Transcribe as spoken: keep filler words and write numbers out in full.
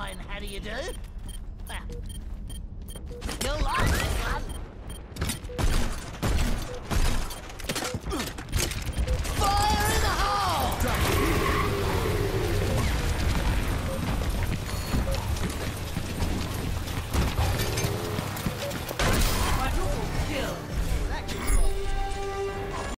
fine, how do you do? Well, you'll like it.